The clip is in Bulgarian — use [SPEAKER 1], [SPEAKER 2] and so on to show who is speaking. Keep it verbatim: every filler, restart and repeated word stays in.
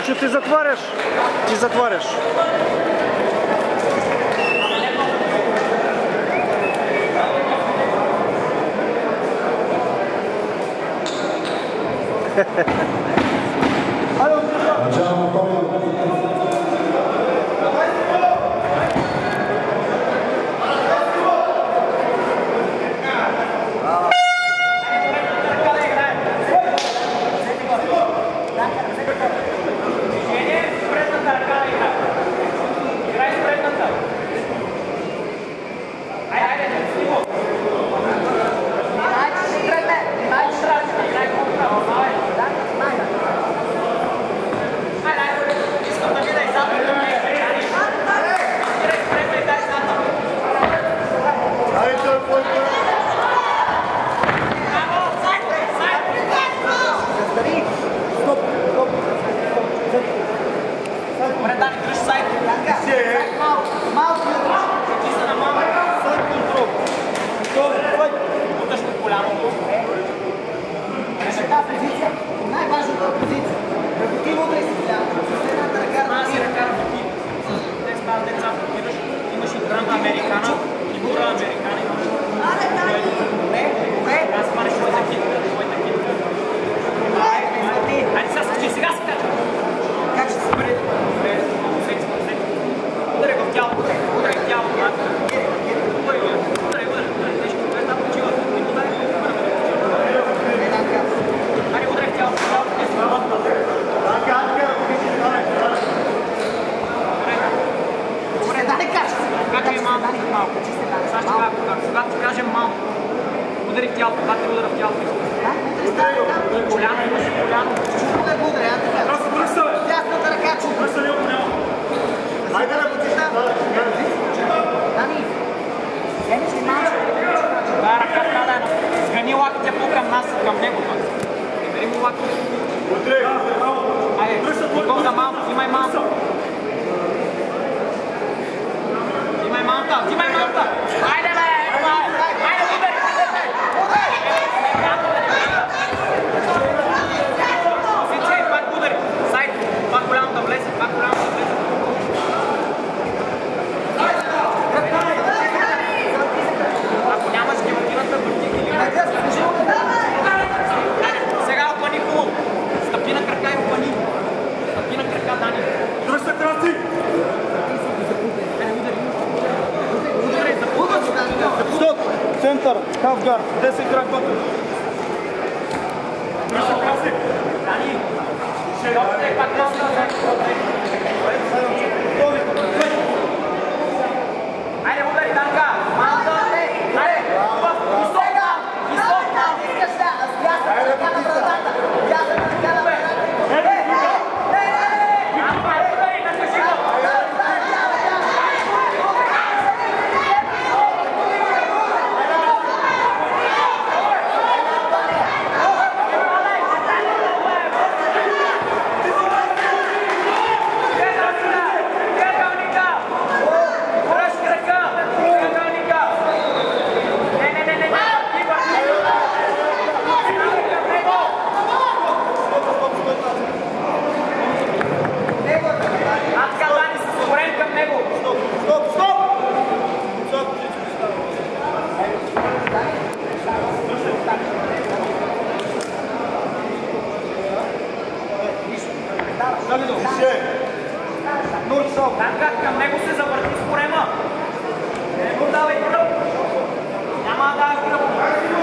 [SPEAKER 1] Янчо, ти затваряш? Ти затваряш. Център, Хавгар, десет крак вътре. Дани, ще дойде пак на айде, удари, Данка! Малко, айде! Висока! Висока! Искаш да, ясна ръка на вратата! Ясна ръка на вратата! Не, не, не! Не, не, не! Удари, накажи го! Данка, към него се завърти с корема. Не го давай кръв. Няма да дава кръв.